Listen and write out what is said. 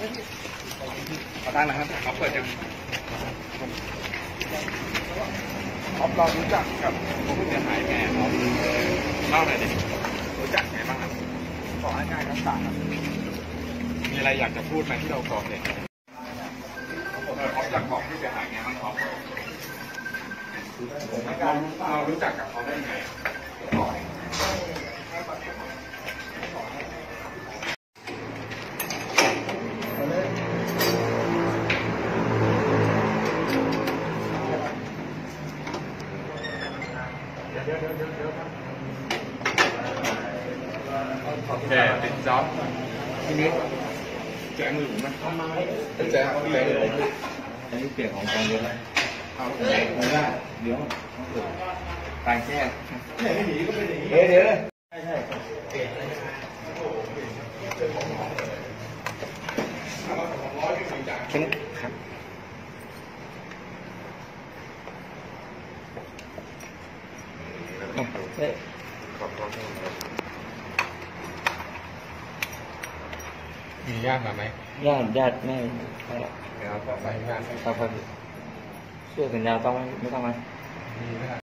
ขอทางนะครับเขาเปิดยังเรารู้จักกับผู้เสียหายแม่ครับเล่าหน่อยดิรู้จักไงบ้างครับขอให้ง่ายครับต่างครับมีอะไรอยากจะพูดไหมที่เราก่อเหตุเขาอยากบอกผู้เสียหายไงบ้างครับเรารู้จักกับเขาได้ไงแกติดจ็อบทีนี้แจ้งมือผมนะแจ้งเลยอันนี้เปลี่ยนของกองเยอะเลยเอาไม่ได้เดี๋ยวตายแค่เดี๋ยวใช่ครับมีญาติมาไหมญาติไม่แล้วต่อไปญาติครับช่วยสัญญาต้องไม่ต้องไหม